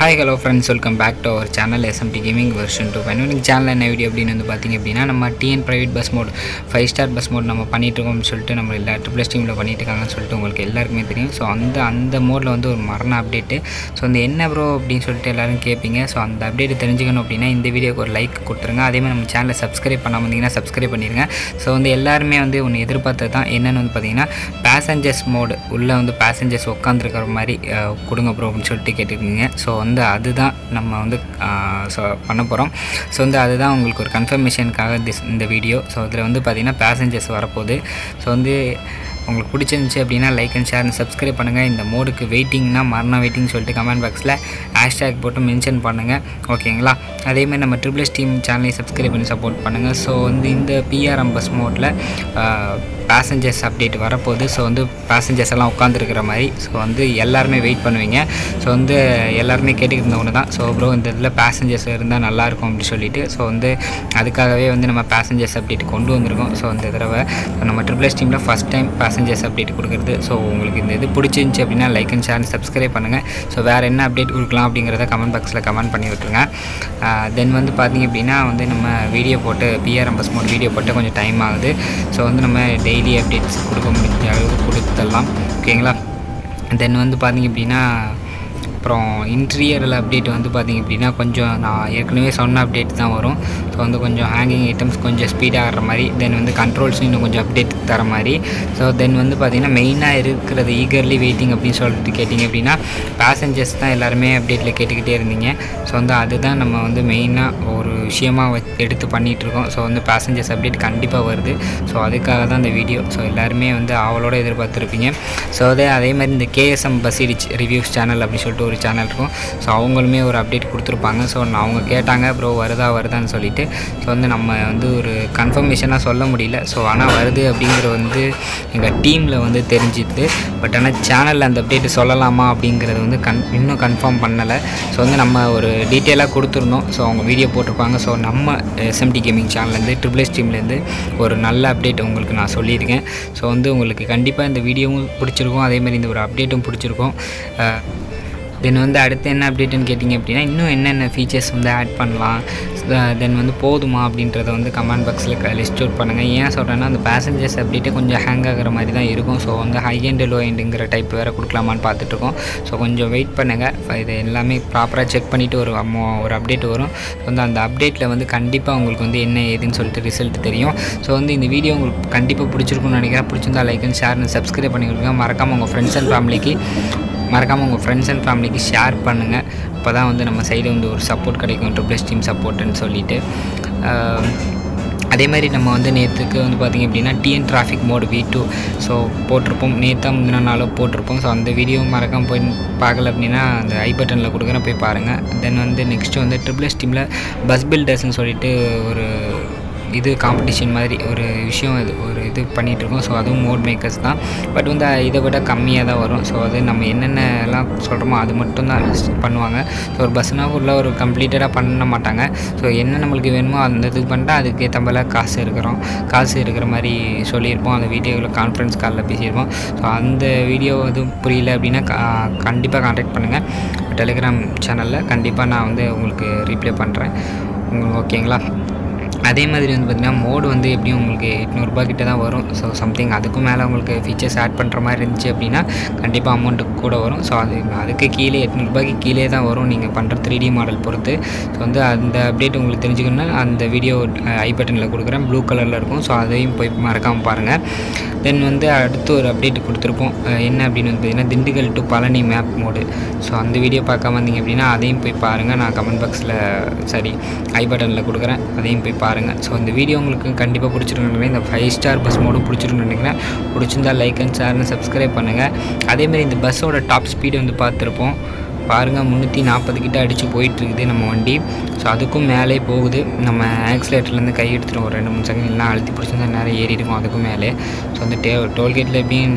Hi hello friends, welcome back to our channel S.M.T Gaming version 2.0. இந்த சேனல்ல என்ன video அப்படினு வந்து பாத்தீங்க அப்படினா நம்ம TN.Private bus mode 5 star bus mode நம்ம பண்ணிட்டு இருக்கோம்னு சொல்லிட்டு நம்ம எல்லா ட்ரிபிள் டீம்ல பண்ணிட்டு இருக்காங்கன்னு சொல்லிட்டு உங்களுக்கு எல்லாருக்குமே தெரியும். சோ அந்த மோட்ல வந்து ஒரு மரண அப்டேட். சோ இந்த என்ன bro அப்படினு சொல்லிட்டு எல்லாரும் கேப்பீங்க. சோ அந்த அப்டேட் தெரிஞ்சுக்கணும் அப்படினா இந்த வீடியோக்கு ஒரு லைக் கொடுத்துருங்க. அதே மாதிரி நம்ம சேனலை சப்ஸ்கிரைப் பண்ணாம இருந்தீங்கன்னா சப்ஸ்கிரைப் பண்ணிருங்க. சோ வந்து எல்லாரும் வந்து ஒன்னு எதிர்பார்த்தது தான் என்னன்னு வந்து பாத்தீங்கன்னா passengers mode உள்ள வந்து passengers உட்கார்ந்திருக்கிற மாதிரி கொடுங்க bro அப்படினு சொல்லிட்டு கேட்டிருக்கீங்க. சோ வந்து அதுதான் நம்ம வந்து பண்ண போறோம். சோ வந்து அதுதான் உங்களுக்கு ஒரு கன்ஃபர்மேஷனுக்காக இந்த வீடியோ. சோ இதுல வந்து பாத்தீங்கன்னா passengers வரப்போகுது. சோ வந்து உங்களுக்கு பிடிச்சிருந்துச்சு அப்படினா like and share and subscribe பண்ணுங்க. இந்த மோடுக்கு வெயிட்டிங்னா மரண வெயிட்டிங் சொல்லிட்டு கமெண்ட் பாக்ஸ்ல ஹேஷ்டேக் போட்டு மென்ஷன் பண்ணுங்க. ஓகேங்களா? அதே மாதிரி நம்ம ட்ரிபிள் டீம் சேனலை சப்ஸ்கிரைப் பண்ணி சப்போர்ட் பண்ணுங்க. சோ வந்து இந்த PRM பஸ் மோட்ல பேசஞ்சர்ஸ் அப்டேட் வரப்போகுது. ஸோ வந்து பேசஞ்சர்ஸ் எல்லாம் உட்காந்துருக்கிற மாதிரி. ஸோ வந்து எல்லாருமே வெயிட் பண்ணுவீங்க. ஸோ வந்து எல்லாருமே கேட்டுக்கிட்டு இருந்த ஒன்று தான். ஸோ ப்ரோ இந்த இதில் பேசஞ்சர்ஸ் இருந்தால் நல்லாயிருக்கும் அப்படின்னு சொல்லிட்டு ஸோ வந்து அதுக்காகவே வந்து நம்ம பேசஞ்சர்ஸ் அப்டேட் கொண்டு வந்திருக்கோம். ஸோ இந்த தடவை நம்ம ட்ரிபிள் டீமில் ஃபஸ்ட் டைம் பேசஞ்சர்ஸ் அப்டேட் கொடுக்குறது. ஸோ உங்களுக்கு இந்த இது பிடிச்சிருந்துச்சி அப்படின்னா லைக் அண்ட் ஷேர் சப்ஸ்கிரைப் பண்ணுங்கள். ஸோ வேறு என்ன அப்டேட் கொடுக்கலாம் அப்படிங்கிறத கமெண்ட் பாக்ஸில் கமெண்ட் பண்ணி விட்டுருங்க. தென் வந்து பார்த்திங்க அப்படின்னா வந்து நம்ம வீடியோ போட்டு PRM பஸ் மோட் வீடியோ போட்டு கொஞ்சம் டைம் ஆகுது. ஸோ வந்து நம்ம டெய்லி அப்டேட்ஸ் கொடுக்க முடிஞ்ச அளவுக்கு கொடுத்துடலாம். ஓகேங்களா? தென் வந்து பார்த்திங்க அப்படின்னா அப்புறம் இன்டீரியரில் அப்டேட் வந்து பார்த்திங்க அப்படின்னா கொஞ்சம் நான் ஏற்கனவே சொன்ன அப்டேட் தான் வரும். ஸோ வந்து கொஞ்சம் ஹேங்கிங் ஐட்டம்ஸ் கொஞ்சம் ஸ்பீடாக ஆகிற மாதிரி. தென் வந்து கண்ட்ரோல்ஸும் இன்னும் கொஞ்சம் அப்டேட் தர மாதிரி. ஸோ தென் வந்து பார்த்திங்கன்னா மெயினாக இருக்கிறது ஈகர்லி வெயிட்டிங் அப்படின்னு சொல்லிட்டு கேட்டிங்க அப்படின்னா பேசஞ்சர்ஸ் தான் எல்லாருமே அப்டேட்டில் கேட்டுக்கிட்டே இருந்தீங்க. ஸோ வந்து அதுதான் நம்ம வந்து மெயினாக ஒரு விஷயமாக எடுத்து பண்ணிகிட்ருக்கோம். ஸோ வந்து பேசஞ்சர்ஸ் அப்டேட் கண்டிப்பாக வருது. ஸோ அதுக்காக தான் இந்த வீடியோ. ஸோ எல்லாருமே வந்து அவளோட எதிர்பார்த்துருப்பீங்க. ஸோ அதே மாதிரி இந்த KSM Bussid ரிவ்யூஸ் சேனல் அப்படின்னு சொல்லிட்டு ஒரு சேனல் இருக்கும். ஸோ அவங்களுமே ஒரு அப்டேட் கொடுத்துருப்பாங்க. ஸோ அவங்க கேட்டாங்க ப்ரோ வருதான்னு சொல்லிட்டு. ஸோ வந்து நம்ம வந்து ஒரு கன்ஃபர்மேஷனாக சொல்ல முடியல. ஸோ ஆனால் வருது அப்படிங்கிற வந்து எங்கள் டீமில் வந்து தெரிஞ்சுது. பட் ஆனால் சேனலில் அந்த அப்டேட்டு சொல்லலாமா அப்படிங்கிறது வந்து இன்னும் கன்ஃபார்ம் பண்ணலை. ஸோ வந்து நம்ம ஒரு டீட்டெயிலாக கொடுத்துருந்தோம். ஸோ அவங்க வீடியோ போட்டிருப்பாங்க. ஸோ நம்ம S.M.T கேமிங் சேனல்லேருந்து ட்ரிபிள் டீம்லேருந்து ஒரு நல்ல அப்டேட் உங்களுக்கு நான் சொல்லியிருக்கேன். ஸோ வந்து உங்களுக்கு கண்டிப்பாக இந்த வீடியோவும் பிடிச்சிருக்கும். அதேமாதிரி இந்த ஒரு அப்டேட்டும் பிடிச்சிருக்கும். தென் வந்து அடுத்து என்ன அப்டேட்டுன்னு கேட்டிங்க அப்படின்னா இன்னும் என்னென்ன ஃபீச்சர்ஸ் வந்து ஆட் பண்ணலாம், தென் வந்து போதுமா அப்படின்றத வந்து கமெண்ட் பாக்ஸில் லிஸ்ட் அவுட் பண்ணுங்கள். ஏன் சொல்கிறேன்னா அந்த பேசஞ்சர்ஸ் அப்டேட்டு கொஞ்சம் ஹேங் ஆகிற மாதிரி தான் இருக்கும். ஸோ வந்து ஹை அண்ட் லோ எண்டுங்கிற டைப் வேறு கொடுக்கலாமான்னு பார்த்துட்ருக்கோம். ஸோ கொஞ்சம் வெயிட் பண்ணுங்கள். இது எல்லாமே ப்ராப்பராக செக் பண்ணிவிட்டு ஒரு அப்டேட் வரும். ஸோ வந்து அந்த அப்டேட்டில் வந்து கண்டிப்பாக உங்களுக்கு வந்து என்ன ஏதுன்னு சொல்லிட்டு ரிசல்ட் தெரியும். ஸோ வந்து இந்த வீடியோ உங்களுக்கு கண்டிப்பாக பிடிச்சிருக்குன்னு நினைக்கிறேன். பிடிச்சிருந்தா like and share and subscribe பண்ணி கொடுங்க. மறக்காமல் உங்கள் ஃப்ரெண்ட்ஸ் அண்ட் ஃபேமிலிக்கு ஷேர் பண்ணுங்கள். அப்போ தான் வந்து நம்ம சைடு வந்து ஒரு சப்போர்ட் கிடைக்கும், ட்ரிபிள் டீம் சப்போர்ட்டுன்னு சொல்லிட்டு. அதே மாதிரி நம்ம வந்து நேற்றுக்கு வந்து பார்த்திங்க அப்படின்னா TN traffic mode V2 so போட்டிருப்போம். நேற்று முந்தின நாளும் போட்டிருப்போம். ஸோ அந்த வீடியோ மறக்காமல் போய் பார்க்கல அப்படின்னா அந்த ஐ பட்டனில் கொடுக்குறேன், போய் பாருங்கள். தென் வந்து நெக்ஸ்ட்டு வந்து ட்ரிபிள் டீமில் பஸ் பில்டர்ஸ்ன்னு சொல்லிட்டு ஒரு இது காம்படிஷன் மாதிரி ஒரு விஷயம் இது பண்ணிகிட்ருக்கோம். ஸோ அதுவும் மோட் மேக்கர்ஸ் தான். பட் வந்து இதை விட கம்மியாக தான் வரும். ஸோ அது நம்ம என்னென்னலாம் சொல்கிறோமோ அது மட்டும்தான் பண்ணுவாங்க. ஸோ ஒரு பஸ்னால் உள்ள ஒரு கம்ப்ளீட்டடாக பண்ண மாட்டாங்க. ஸோ என்ன நம்மளுக்கு வேணுமோ அந்த இதுக்கு பண்ணிட்டா அதுக்கு ஏற்ற போல் காசு இருக்கிற மாதிரி சொல்லியிருப்போம். அந்த வீடியோவில் கான்ஃபரன்ஸ் காலில் பேசியிருப்போம். ஸோ அந்த வீடியோ எதுவும் புரியல அப்படின்னா கண்டிப்பாக கான்டாக்ட் பண்ணுங்கள். டெலிகிராம் சேனலில் கண்டிப்பாக நான் வந்து உங்களுக்கு ரீப்ளே பண்ணுறேன். ஓகேங்களா? அதே மாதிரி வந்து பார்த்திங்கன்னா மோடு வந்து எப்படியும் உங்களுக்கு 800 ரூபா கிட்ட தான் வரும். ஸோ சம்திங் அதுக்கும் மேலே உங்களுக்கு ஃபீச்சர்ஸ் ஆட் பண்ணுற மாதிரி இருந்துச்சு அப்படின்னா கண்டிப்பாக அமௌண்ட்டு கூட வரும். ஸோ அதுக்கு கீழே 800 ரூபாய்க்கு கீழே தான் வரும் நீங்கள் பண்ணுற 3D மாடல் பொறுத்து. ஸோ வந்து அந்த அப்டேட் உங்களுக்கு தெரிஞ்சுக்கணுன்னா அந்த வீடியோ ஐ பட்டனில் கொடுக்குறேன், ப்ளூ கலரில் இருக்கும். ஸோ அதையும் போய் மறக்காமல் பாருங்கள். தென் வந்து அடுத்து ஒரு அப்டேட் கொடுத்துருப்போம். என்ன அப்படின்னு வந்து பார்த்திங்கன்னா Dindigul to Palani map mode. So அந்த வீடியோ பார்க்காம வந்தீங்க அப்படின்னா அதையும் போய் பாருங்கள். நான் கமெண்ட் பாக்ஸில் ஐ பட்டனில் கொடுக்குறேன், அதையும் போய் பாருங்கள். ஸோ இந்த வீடியோ உங்களுக்கு கண்டிப்பாக பிடிச்சிருக்குன்னு நினைக்கிறேன். இந்த 5 ஸ்டார் பஸ் மோடும் பிடிச்சிருக்குன்னு நினைக்கிறேன். பிடிச்சிருந்தால் லைக் அண்ட் ஷேர்னு சப்ஸ்கிரைப் பண்ணுங்கள். அதேமாதிரி இந்த பஸ்ஸோட டாப் ஸ்பீடு வந்து பார்த்துருப்போம். பாருங்கள் 340 கிட்ட அடித்து போயிட்டுருக்குது நம்ம வண்டி. ஸோ அதுக்கும் மேலே போகுது. நம்ம ஆக்சிலேட்டர்லேருந்து கை எடுத்துகிட்டு ஒரு 2-3 செகண்ட் எல்லாம் அழுத்தி பிடிச்சிருந்தா நேரம் ஏறி இருக்கும் அதுக்கும் மேலே. ஸோ அந்த டோல்கேட்டில் எப்படியும்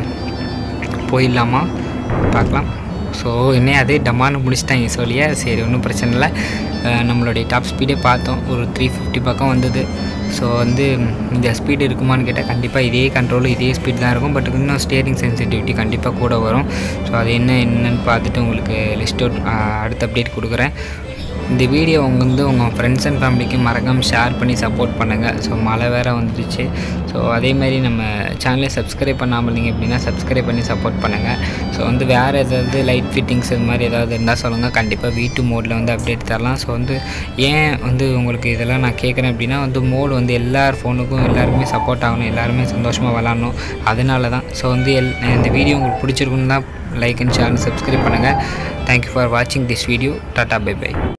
போயிடலாமா பார்க்கலாம். ஸோ என்ன அதே டமான்னு முடிச்சிட்டாங்க சொல்லியா. சரி ஒன்றும் பிரச்சனை இல்லை. நம்மளுடைய டாப் ஸ்பீடே பார்த்தோம், ஒரு 350 பக்கம் வந்தது. ஸோ வந்து இந்த ஸ்பீடு இருக்குமான்னு கேட்டால் கண்டிப்பாக இதே கண்ட்ரோல் இதே ஸ்பீட் தான் இருக்கும். பட் இன்னும் ஸ்டியரிங் சென்சிட்டிவிட்டி கண்டிப்பாக கூட வரும். ஸோ அது என்னென்னு பார்த்துட்டு உங்களுக்கு லிஸ்ட் அவுட் அடுத்த அப்டேட் கொடுக்குறேன். இந்த வீடியோ உங்கள் ஃப்ரெண்ட்ஸ் அண்ட் ஃபேமிலிக்கு மறக்காமல் ஷேர் பண்ணி சப்போர்ட் பண்ணுங்கள். ஸோ மழை வேறு வந்துடுச்சு. ஸோ அதேமாதிரி நம்ம சேனலை சப்ஸ்கிரைப் பண்ணாமல் இருந்தீங்க அப்படின்னா சப்ஸ்கிரைப் பண்ணி சப்போர்ட் பண்ணுங்கள். ஸோ வந்து வேறு ஏதாவது லைட் ஃபிட்டிங்ஸ் இது மாதிரி ஏதாவது இருந்தால் சொல்லுங்கள், கண்டிப்பாக V2 மோடில் வந்து அப்டேட் தரலாம். ஸோ வந்து ஏன் வந்து உங்களுக்கு இதெல்லாம் நான் கேட்குறேன் அப்படின்னா வந்து மோடு வந்து எல்லார் ஃபோனுக்கும் எல்லாருக்குமே சப்போர்ட் ஆகணும், எல்லாருமே சந்தோஷமாக விளாட்ணும், அதனால தான். ஸோ வந்து இந்த வீடியோ உங்களுக்கு பிடிச்சிருக்குன்னு தான் like and share and subscribe பண்ணுங்கள். தேங்க்யூ ஃபார் வாட்சிங் this video. Tata bye by.